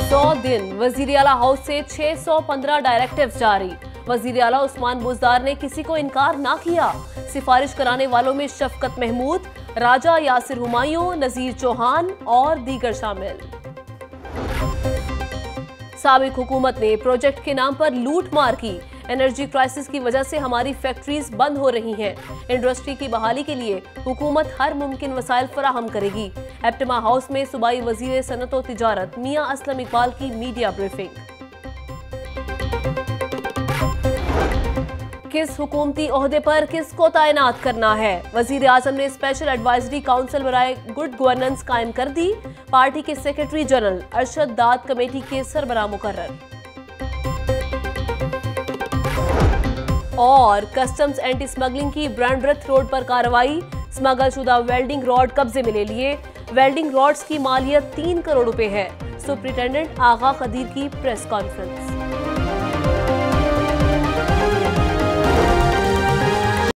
100 दिन वजीर आला हाउस से 615 डायरेक्टिव्स जारी। वजीर आला उस्मान बुज़दार ने किसी को इनकार ना किया। सिफारिश कराने वालों में शफकत महमूद, राजा यासिर हुमायूं, नजीर चौहान और दीगर शामिल। साबिक हुकूमत ने प्रोजेक्ट के नाम पर लूट मार की। एनर्जी क्राइसिस की वजह से हमारी फैक्ट्रीज बंद हो रही हैं। इंडस्ट्री की बहाली के लिए हुकूमत हर मुमकिन वसाइल फराहम करेगी। एप्टमा हाउस में सूबाई वजीर सनत व तिजारत मियां असलम इकबाल की मीडिया ब्रीफिंग। किस हुकूमती ओहदे पर किसको तैनात करना है? वजीर आजम ने स्पेशल एडवाइजरी काउंसिल बराए गुड गवर्नेंस कायम कर दी। पार्टी के secretary general Arshad Dad committee के सरबराह मुकर्रर। और कस्टम्स एंटी स्मगलिंग की ब्रांडब्रेथ रोड पर कार्रवाई। स्मगल शुदा वेल्डिंग रॉड कब्जे में ले लिए। वेल्डिंग रॉड्स की मालियत 3 करोड़ रुपए है। सुप्रिंटेंडेंट आगा खदीर की प्रेस कॉन्फ्रेंस।